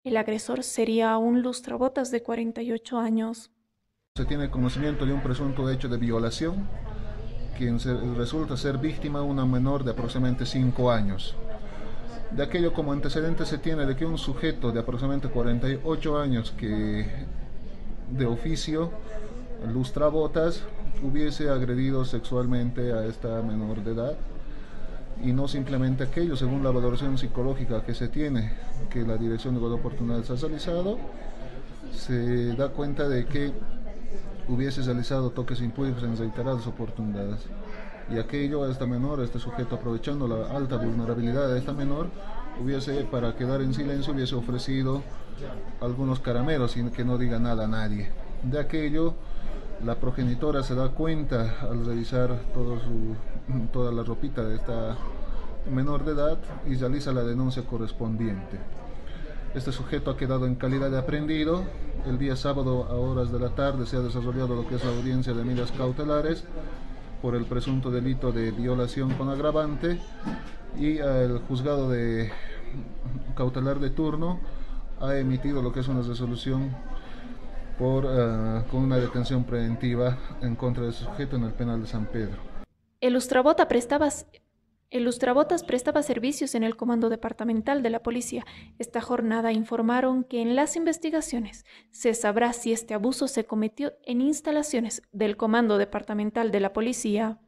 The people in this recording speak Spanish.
El agresor sería un lustrabotas de 48 años. Se tiene conocimiento de un presunto hecho de violación, quien resulta ser víctima una menor de aproximadamente 5 años. De aquello como antecedente se tiene de que un sujeto de aproximadamente 48 años que de oficio lustrabotas hubiese agredido sexualmente a esta menor de edad, y no simplemente aquello, según la valoración psicológica que se tiene, que la Dirección de Igualdad de Oportunidades ha realizado, se da cuenta de que hubiese realizado toques impúdicos en reiteradas oportunidades. Y aquello a esta menor, a este sujeto, aprovechando la alta vulnerabilidad de esta menor, hubiese, para quedar en silencio, hubiese ofrecido algunos caramelos sin que no diga nada a nadie. De aquello, la progenitora se da cuenta al revisar toda la ropita de esta menor de edad y realiza la denuncia correspondiente. Este sujeto ha quedado en calidad de aprehendido. El día sábado a horas de la tarde se ha desarrollado lo que es la audiencia de medidas cautelares por el presunto delito de violación con agravante, y el juzgado de cautelar de turno ha emitido lo que es una resolución con una detención preventiva en contra del sujeto en el penal de San Pedro. El lustrabota prestaba, el lustrabotas prestaba servicios en el Comando Departamental de la Policía. Esta jornada informaron que en las investigaciones se sabrá si este abuso se cometió en instalaciones del Comando Departamental de la Policía.